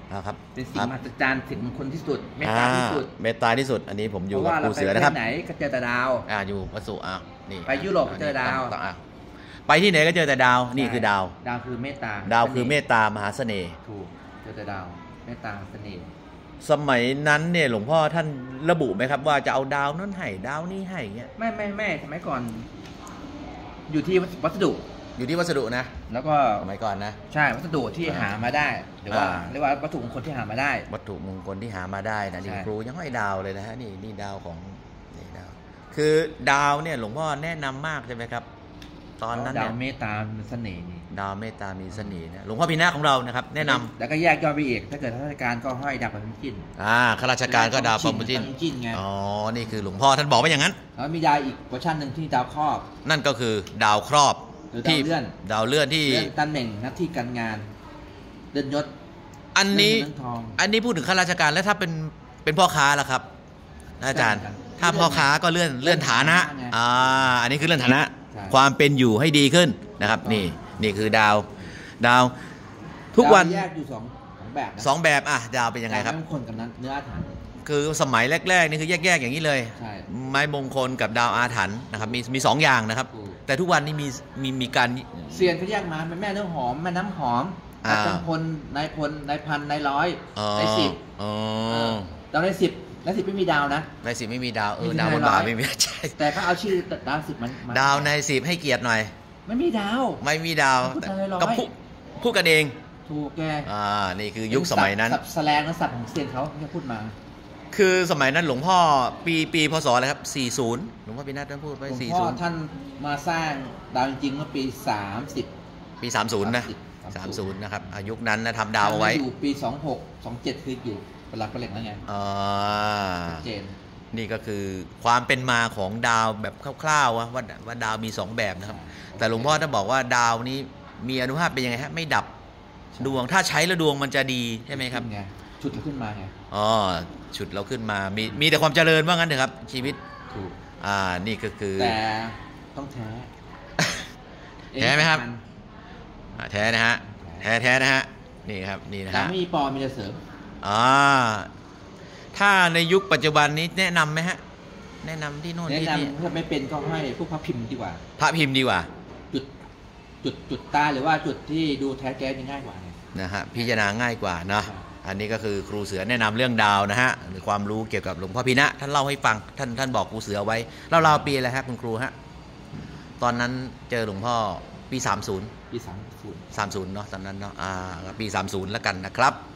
ครับเป็นสิ่งมหัศจรรย์สิ่งมงคลที่สุดเมตตาที่สุดเมตตาที่สุดอันนี้ผมอยู่กับครูเสือนะครับไหนก็เจอแต่ดาวอยู่วัสุนี่ไปยุโรปก็เจอดาวไปที่ไหนก็เจอแต่ดาวนี่คือดาวคือเมตตาดาวคือเมตตามหาเสน่ห์ถูกเจอแต่ดาวเมตตาเสน่ห์สมัยนั้นเนี่ยหลวงพ่อท่านระบุไหมครับว่าจะเอาดาวนั้นให้ดาวนี้ให้เงี้ยไม่สมัยก่อนอยู่ที่วัสดุนะแล้วก็สมัยก่อนนะใช่วัสดุที่หามาได้หรือว่าเรียกว่าวัตถุมงคลที่หามาได้วัตถุมงคลที่หามาได้นะนี่ครูยังให้ดาวเลยนะฮะนี่ดาวของนี่ดาวคือดาวเนี่ยหลวงพ่อแนะนำมากใช่ไหมครับตอนนั้นดาวเมตตามีเสน่ห์นี่ดาวเมตตามีเสน่ห์นะหลวงพ่อพินาของเรานะครับแนะนำแล้วก็แยกย่อยไปอีกถ้าเกิดข้าราชการก็ห้อยดาวปฐุมจินข้าราชการก็ดาวปฐุมจินอ๋อนี่คือหลวงพ่อท่านบอกว่าอย่างนั้นแล้วมีดาวอีกเวอร์ชันหนึ่งที่ดาวครอบนั่นก็คือดาวครอบที่ดาวเลื่อนที่ตำแหน่งหน้าที่การงานเลื่อนยศอันนี้พูดถึงข้าราชการแล้วถ้าเป็นพ่อค้าล่ะครับอาจารย์ถ้าพ่อค้าก็เลื่อนฐานะอันนี้คือเลื่อนฐานะความเป็นอยู่ให้ดีขึ้นนะครับนี่คือดาวทุกวันแยกอยู่สองแบบดาวเป็นยังไงครับมงคลกับเนื้ออาถรรพ์คือสมัยแรกๆนี่คือแยกอย่างนี้เลยไม้มงคลกับดาวอาถรรพ์นะครับมี2อย่างนะครับแต่ทุกวันนี้มีการเซียนเขาแยกมาเป็นแม่เนื้อหอมแม่น้ำหอมจำพลนายพลนายพันนายร้อยนายสิบดาวใน10และ10ไม่มีดาวนะใน10ไม่มีดาวดาวบนบ่าไม่มีใช่แต่เขาเอาชื่อดาว10มันดาวใน10ให้เกียรติหน่อยไม่มีดาวก็พูดกันเองถูกแกนี่คือยุคสมัยนั้นสับแสลงและสับของเซียนเขาที่พูดมาคือสมัยนั้นหลวงพ่อปีพศอะไรครับ40หลวงพ่อปีนัทท่านพูดไป40หลวงพ่อท่านมาสร้างดาวจริงๆเมื่อปี30 ปี30นะ30นะครับยุคนั้นนะทำดาวเอาไว้อยู่ปี26 27คืออยู่เป็นหลักเป็นเหล็กแล้วไงเจนนี่ก็คือความเป็นมาของดาวแบบคร่าวๆว่าดาวมี2แบบนะครับแต่หลวงพ่อท่านบอกว่าดาวนี้มีอานุภาพเป็นยังไงฮะไม่ดับดวงถ้าใช้แล้วดวงมันจะดีใช่ไหมครับชุดเราขึ้นมาไงชุดเราขึ้นมามีแต่ความเจริญว่างั้นเถอะครับชีวิตถูกนี่ก็คือแต่ต้องแท้แท้ไหมครับแท้นะฮะแท้นะฮะนี่ครับนี่นะฮะไม่มีปอมีแต่เสริมถ้าในยุคปัจจุบันนี้แนะนำไหมฮะแนะนำที่โน่นที่นี่ถ้าไม่เป็นก็ให้พวกพระพิมพ์ดีกว่าพระพิมพ์ดีกว่าจุดตาหรือว่าจุดที่ดูแท้แท้ง่ายกว่านะฮะพิจารณาง่ายกว่านะอันนี้ก็คือครูเสือแนะนำเรื่องดาวนะฮะหรือความรู้เกี่ยวกับหลวงพ่อพินะท่านเล่าให้ฟังท่านบอกครูเสือไว้เล่าปีอะไรฮะคุณครูฮะตอนนั้นเจอหลวงพ่อปี30เนาะตอนนั้นเนาะปี30แล้วกันนะครับ